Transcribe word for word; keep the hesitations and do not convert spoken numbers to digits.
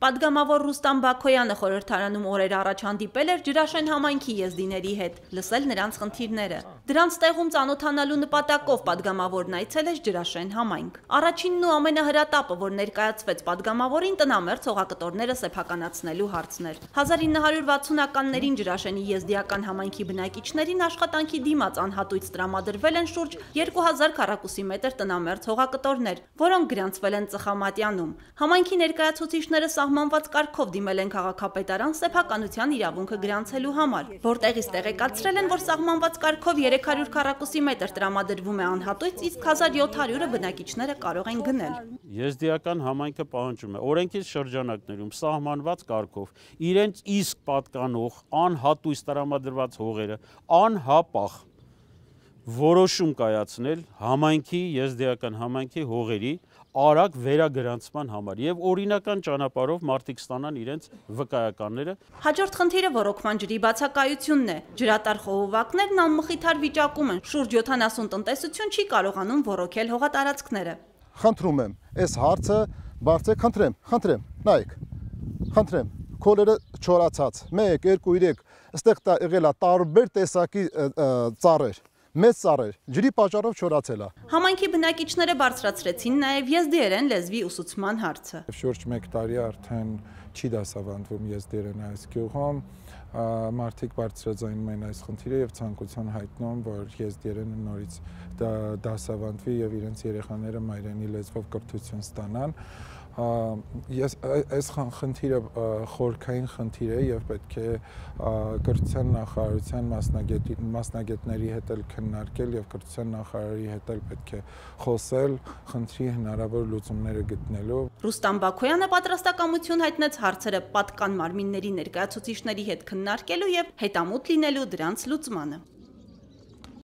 Պատգամավոր Ռուստամ Բաքոյանը խորհրդարանում օրեր առաջ հանդիպել էր Ջրաշեն համայնքի եզդիների հետ, լսել նրանց խնդիրները։ Դրանց տեղում ծանոթանալու նպատակով պատգամավորն այցել էր Ջրաշեն համայնք։ Առաջինն ու ամենահրատապը, որ ներկայացվեց պատգամավորին, տնամերձ հողակտորները սեփականացնելու հարցն էր։ հազար ինը հարյուր վաթսունականներին Ջրաշենի եզդիական համայնքի բնակիչներին աշխատանքի դիմաց անհատույց տրամադրվել են շուրջ երկու հազար քառակուսի մետր տնամերձ հողակտորներ, որոնք գրանցվել են Ծխամատյանում։ Համայնքի ներկայացուցիչները սահմանված կարգով դիմել են քաղաքապետարան սեփականության իրավունքը գրանցելու համար, որտեղից տեղեկացրել են, որ սահմանված կարգով երեք հարյուր քառակուսի մետր տրամադրվում է անհատույց, իսկ հազար յոթ հարյուրը բնակիչները կարող են գնել։ Եզդիական համայնքը պահանջում է օրենքի շրջանակներում սահմանված կարգով իրենց իսկ պատկանող անհատույց տրամադրված հողերը անհապաղ որոշում կայացնել համայնքի, եզդիական համայնքի հողերի արագ վերագրանցման համար եւ օրինական ճանապարհով մարդիկ ստանան իրենց վկայականները։ Հաջորդ խնդիրը ոռոգման ջրի բացակայությունն է։ Ջրատար խողովակներն անմխիթար վիճակում են, շուրջ յոթանասուն տնտեսություն չի կարողանում ոռոգել հողատարածքները։ Խնդրում եմ, այս հարցը բարձր խնդրեմ, խնդրեմ, նայեք, խնդրեմ, քոլերը չորացած, մեկ, երկու, երեք, այստեղ եղել է տարբեր տեսակի ծառեր։ Մեծ ծառեր, ջրի պատճառով չորացել է։ Համայնքի բնակիչները բարձրացրեցին նաև եզդիերեն լեզվի ուսուցման հարցը։ Շուրջ մեկ տարի արդեն չի դասավանդվում եզդիերեն այս գյուղում, մարդիկ բարձրաձայնում են այս խնդիրը եւ ցանկություն հայտնում, որ եզդիերենը նորից դասավանդվի եւ իրենց երեխաները մայրենի լեզվով կրթություն ստանան։ Ես այս խնդիրը խորքային խնդիր է եւ պետք է կրթության նախարարության մասնագետների հետ էլ քննարկել եւ կրթության նախարարի հետ էլ պետք է խոսել խնդրի հնարավոր լուծումները գտնելու։ Ռուստամ Բաքոյանը պատրաստակամություն հայտնեց հարցերը պատկան մարմինների ներկայացուցիչների հետ քննարկելու եւ հետամուտ լինելու դրանց լուծմանը։